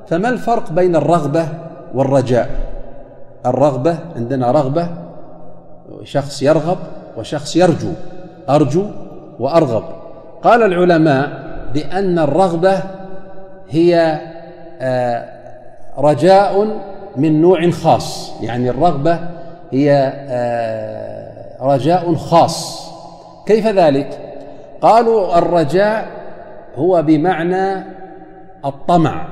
فما الفرق بين الرغبة والرجاء؟ الرغبة عندنا رغبة، شخص يرغب وشخص يرجو، أرجو وأرغب. قال العلماء بأن الرغبة هي رجاء من نوع خاص، يعني الرغبة هي رجاء خاص. كيف ذلك؟ قالوا الرجاء هو بمعنى الطمع،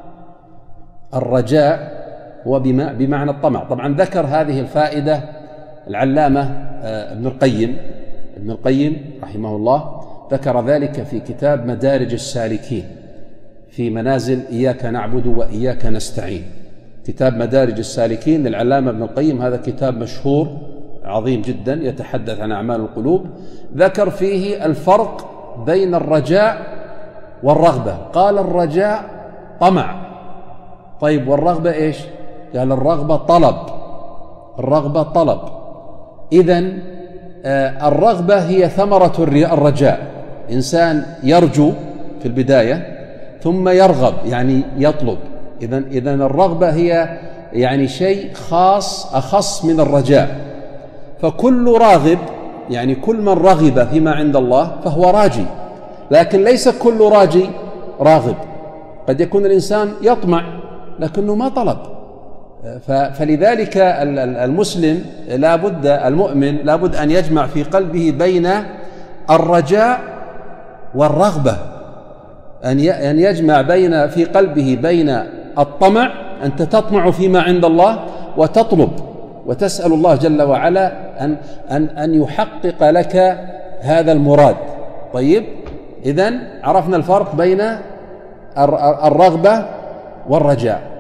الرجاء هو بمعنى الطمع. طبعا ذكر هذه الفائدة العلامة ابن القيم رحمه الله، ذكر ذلك في كتاب مدارج السالكين في منازل إياك نعبد وإياك نستعين. كتاب مدارج السالكين للعلامة ابن القيم، هذا كتاب مشهور عظيم جدا يتحدث عن أعمال القلوب، ذكر فيه الفرق بين الرجاء والرغبة. قال الرجاء طمع، طيب والرغبة إيش؟ قال الرغبة طلب، الرغبة طلب. إذن الرغبة هي ثمرة الرجاء، إنسان يرجو في البداية ثم يرغب يعني يطلب. إذن الرغبة هي يعني شيء خاص أخص من الرجاء. فكل راغب يعني كل من رغب فيما عند الله فهو راجي، لكن ليس كل راجي راغب. قد يكون الإنسان يطمع لكنه ما طلب. فلذلك المسلم المؤمن لابد أن يجمع في قلبه بين الرجاء والرغبة، أن يجمع في قلبه بين الطمع، أنت تطمع فيما عند الله وتطلب وتسأل الله جل وعلا أن يحقق لك هذا المراد. طيب، إذن عرفنا الفرق بين الرغبة والرجاء.